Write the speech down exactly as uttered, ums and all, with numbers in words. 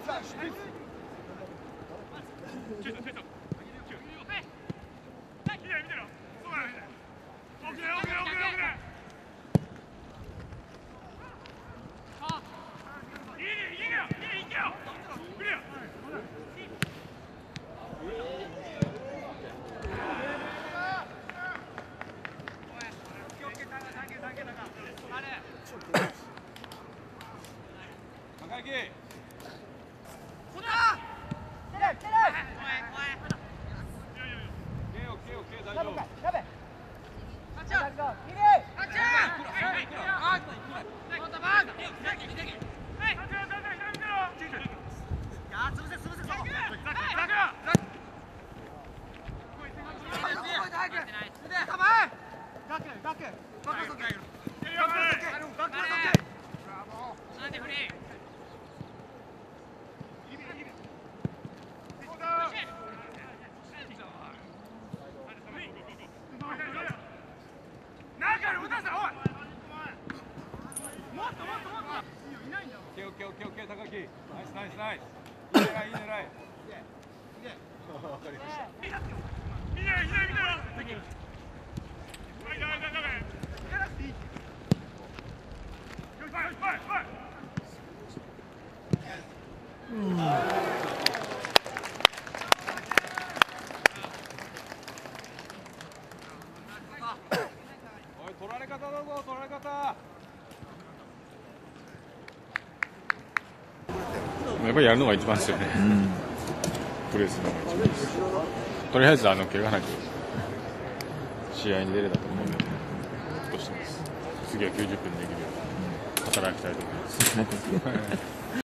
やっぱりやるのが一番ですよね、うん、プレーするのが一番です。とりあえずあの怪我なく試合に出れたと思うので、ほっとしてます。次はきゅうじゅっぷんできるように働きたいと思います。